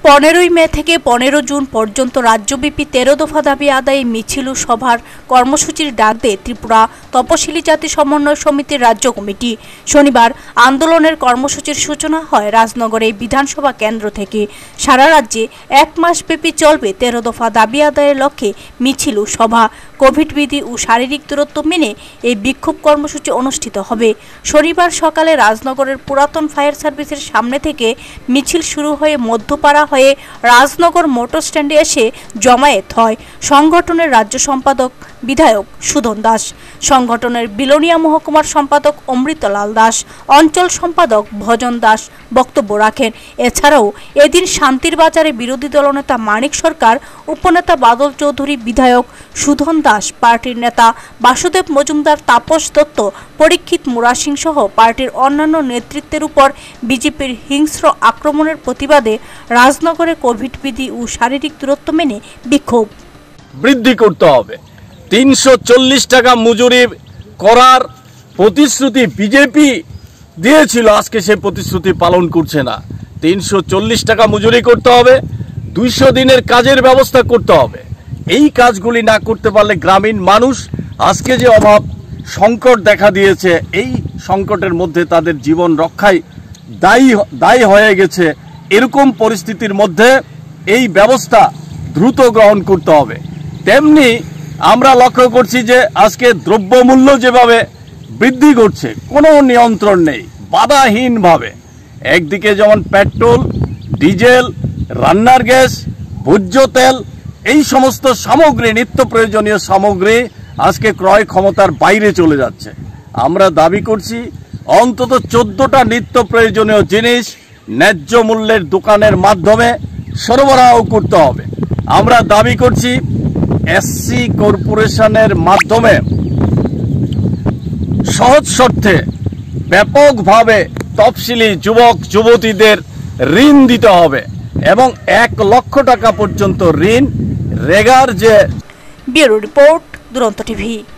15 মে থেকে 15 জুন পর্যন্ত রাজ্যব্যাপী 13 দফা দাবি আদায়ে মিছিল ও সভার কর্মসূচির ডাক দেয় ত্রিপুরা তপশিলি জাতি সমন্বয় সমিতির রাজ্য কমিটি। শনিবার আন্দোলনের কর্মসূচির সূচনা হয় রাজনগরে বিধানসভা কেন্দ্র থেকে। সারা রাজ্যে এক মাসব্যাপী চলবে 13 দফা দাবি আদায়ের লক্ষ্যে মিছিল ও সভা। কোভিড বিধি ও শারীরিক দূরত্ব মেনে এই বিক্ষোভ কর্মসূচি অনুষ্ঠিত হবে। শনিবার সকালে রাজনগরের পুরাতন ফায়ার সার্ভিসের সামনে থেকে মিছিল শুরু হয়ে মধ্যপাড়া হয়ে রাজনগর মোটর স্ট্যান্ডে এসে জমায়েত হয় সংগঠনের রাজ্য সম্পাদক বিধায়ক সুধন দাস, সংগঠনের বিলোনিয়া মহকুমার সম্পাদক অমৃতলাল দাস, অঞ্চল সম্পাদক ভজন দাস বক্তব্য রাখেন। এছাড়াও এদিন শান্তির বাজারে বিরোধী দলনেতা মানিক সরকার, উপনেতা বাদল চৌধুরী, বিধায়ক সুধন দাস, পার্টির নেতা বাসুদেব মজুমদার, তাপস দত্ত, পরীক্ষিত মুরাসিং সহ পার্টির অন্যান্য নেতৃত্বের উপর বিজেপির হিংস্র আক্রমণের প্রতিবাদে রাজনগরে কোভিড বিধি ও শারীরিক দূরত্ব মেনে বিক্ষোভ বৃদ্ধি করতে হবে। 340 টাকা মজুরি করার প্রতিশ্রুতি বিজেপি দিয়েছিল, আজকে সে প্রতিশ্রুতি পালন করছে না। 340 টাকা মজুরি করতে হবে, 200 দিনের কাজের ব্যবস্থা করতে হবে। এই কাজগুলি না করতে পারলে গ্রামীণ মানুষ আজকে যে অভাব সংকট দেখা দিয়েছে, এই সংকটের মধ্যে তাদের জীবন রক্ষায় দায়ী হয়ে গেছে। এরকম পরিস্থিতির মধ্যে এই ব্যবস্থা দ্রুত গ্রহণ করতে হবে। তেমনি আমরা লক্ষ্য করছি যে আজকে দ্রব্যমূল্য যেভাবে বৃদ্ধি করছে, কোনো নিয়ন্ত্রণ নেই, বাধাহীনভাবে। একদিকে যেমন পেট্রোল, ডিজেল, রান্নার গ্যাস, ভোজ্য তেল, এই সমস্ত সামগ্রী, নিত্য প্রয়োজনীয় সামগ্রী আজকে ক্রয় ক্ষমতার বাইরে চলে যাচ্ছে। আমরা দাবি করছি অন্তত 14টা নিত্য প্রয়োজনীয় জিনিস ন্যায্য মূল্যের দোকানের মাধ্যমে সরবরাহ করতে হবে। আমরা দাবি করছি এসসি কর্পোরেশনের মাধ্যমে সহজ শর্তে ব্যাপকভাবে তফসিলি যুবক যুবতীদের ঋণ দিতে হবে এবং 1 লক্ষ টাকা পর্যন্ত ঋণ রেগার যে। Bureau report, Duronto TV.